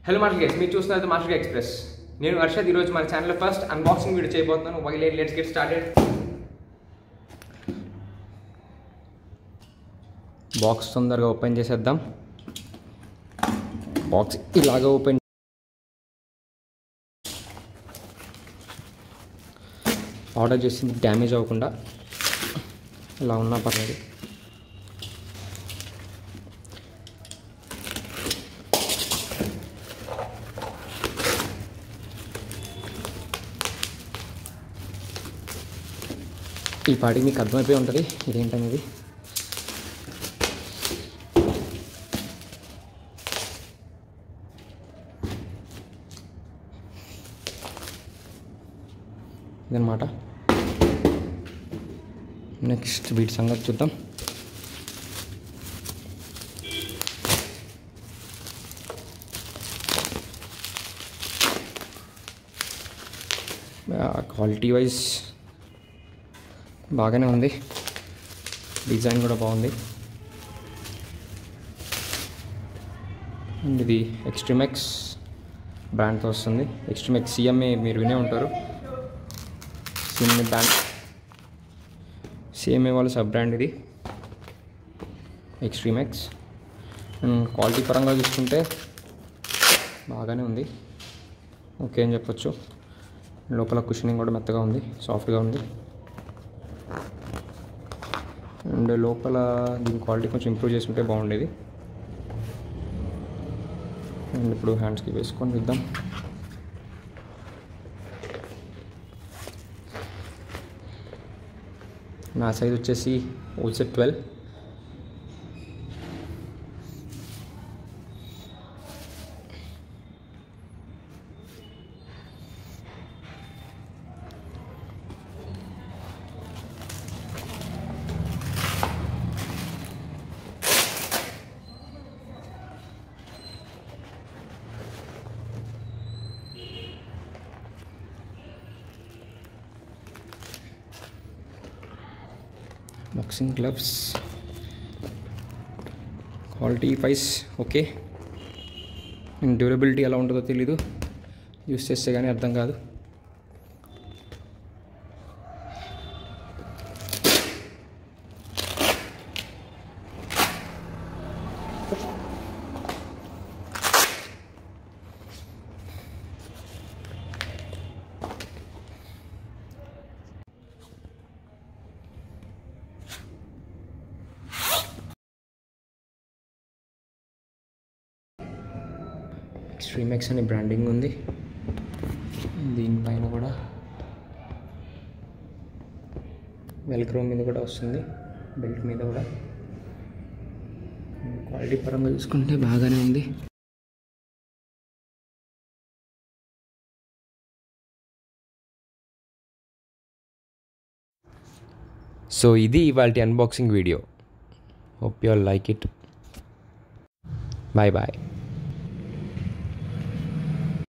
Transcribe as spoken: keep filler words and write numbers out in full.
Hello martial guys, మీరు చూస్తున్నది martial express. నేను హర్షద్. ఈరోజు మన ఛానల్లో ఫస్ట్ అన్బాక్సింగ్ వీడియో చేయబోతున్నాను. Why late let's get started. Box తొందరగా ఓపెన్ చేసేద్దాం. బాక్స్ ఇలాగ ఓపెన్ ఆర్డర్ చేసింది డ్యామేజ్ అవ్వకుండా ఇలా ఉన్నా పర్లేదు. ఈ పాటికి మీకు అర్థమైపోయి ఉంటుంది ఇదేంటనేది. ఇదన్నమాట. నెక్స్ట్ వీటి సంగతి చూద్దాం. క్వాలిటీ వైజ్ బాగానే ఉంది, డిజైన్ కూడా బాగుంది. అండ్ ఇది ఎక్స్ట్రీమెక్స్ బ్రాండ్తో వస్తుంది. ఎక్స్ట్రీమెక్స్ సిఎంఏ మీరు వినే ఉంటారు. సిఎంఏ బ్రాండ్, సిఎంఏ వాళ్ళ సబ్ బ్రాండ్ ఇది ఎక్స్ట్రీమెక్స్. అండ్ క్వాలిటీ పరంగా చూసుకుంటే బాగానే ఉంది, ఓకే అని చెప్పొచ్చు. లోపల కుషనింగ్ కూడా మెత్తగా ఉంది, సాఫ్ట్గా ఉంది. అండ్ లోపల దీని క్వాలిటీ కొంచెం ఇంప్రూవ్ చేసుకుంటే బాగుండేది. అండ్ ఇప్పుడు హ్యాండ్స్కి వేసుకొని చూద్దాం. నా సైజ్ వచ్చేసి ఓసెట్ twelve. Boxing gloves quality wise okay. Durability ఎలా ఉంటుందో తెలీదు, యూస్ చేస్తే కానీ అర్థం కాదు. ఎక్స్ట్రీమెక్స్ అనే బ్రాండింగ్ ఉంది దీనిపైన కూడా. వెల్క్రో మీద కూడా వస్తుంది, బెల్ట్ మీద కూడా. క్వాలిటీ పరంగా చూసుకుంటే బాగానే ఉంది. సో ఇది ఇవాల్టి unboxing video. Hope you all like it. Bye bye.